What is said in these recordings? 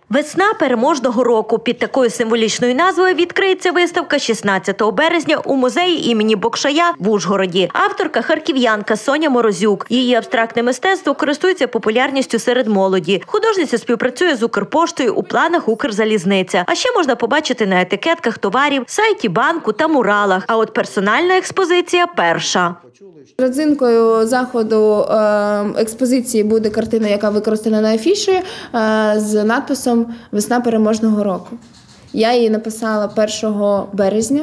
Весна переможного року. Під такою символічною назвою відкриється виставка 16 березня у музеї імені Бокшая в Ужгороді. Авторка – харків'янка Соня Морозюк. Її абстрактне мистецтво користується популярністю серед молоді. Художниця співпрацює з Укрпоштою, у планах Укрзалізниця. А ще можна побачити на етикетках товарів, сайті банку та муралах. А от персональна експозиція – перша. Родзинкою заходу експозиції буде картина, яка використана на афіші з надписом «Весна переможного року». Я її написала 1 березня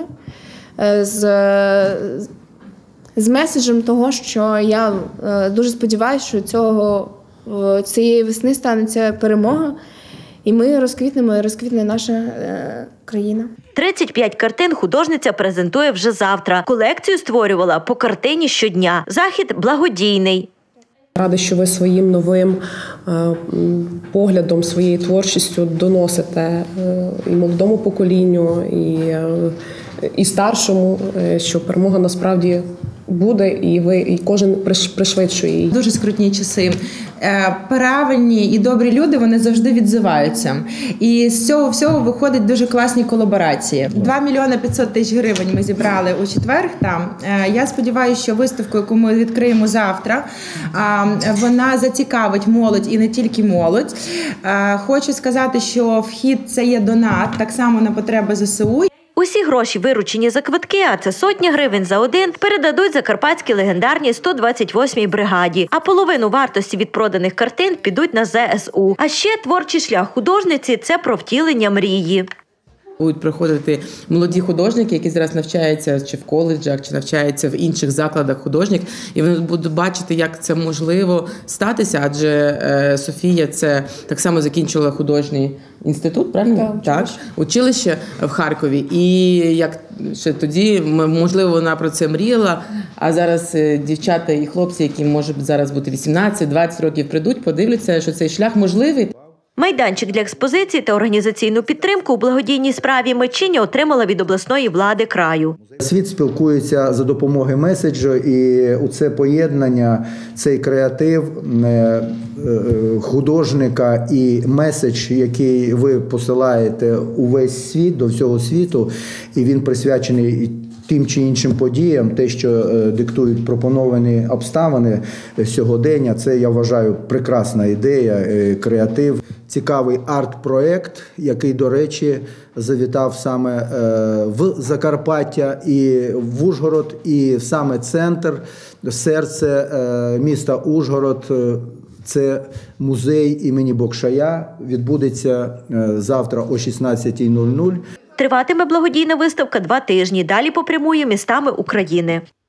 з меседжем того, що я дуже сподіваюся, що цієї весни станеться перемога, і ми розквітнемо, і розквітне наша країна. 35 картин художниця презентує вже завтра. Колекцію створювала по картині щодня. Захід благодійний. Рада, що ви своїм новим поглядом, своєю творчістю доносите і молодому поколінню, і старшому, що перемога насправді буде, і кожен пришвидшує її. Дуже скрутні часи. Правильні і добрі люди, вони завжди відзиваються. І з цього всього виходять дуже класні колаборації. 2 мільйони 500 тисяч гривень ми зібрали у четвер там. Я сподіваюся, що виставку, яку ми відкриємо завтра, вона зацікавить молодь і не тільки молодь. Хочу сказати, що вхід – це є донат, так само на потреби ЗСУ. Усі гроші, виручені за квитки, а це сотні гривень за один, передадуть закарпатській легендарній 128-й бригаді. А половину вартості від проданих картин підуть на ЗСУ. А ще творчий шлях художниці – це про втілення мрії. Будуть приходити молоді художники, які зараз навчаються чи в коледжах, чи навчаються в інших закладах художніх, і вони будуть бачити, як це можливо статися, адже Софія це так само закінчувала художній інститут, правильно? Так, училище в Харкові. І як ще тоді, можливо, вона про це мріяла, а зараз дівчата і хлопці, які можуть зараз бути 18-20 років, прийдуть, подивляться, що цей шлях можливий. Майданчик для експозиції та організаційну підтримку у благодійній справі митчиня отримала від обласної влади краю. Світ спілкується за допомогою меседжу, і у це поєднання, цей креатив художника і меседж, який ви посилаєте у весь світ, до всього світу, і він присвячений тим чи іншим подіям, те, що диктують пропоновані обставини сьогодення, це, я вважаю, прекрасна ідея, креатив. Цікавий арт-проєкт, який, до речі, завітав саме в Закарпаття і в Ужгород, і в саме центр, серце міста Ужгород. Це музей імені Бокшая, відбудеться завтра о 16:00. Триватиме благодійна виставка 2 тижні, далі попрямує містами України.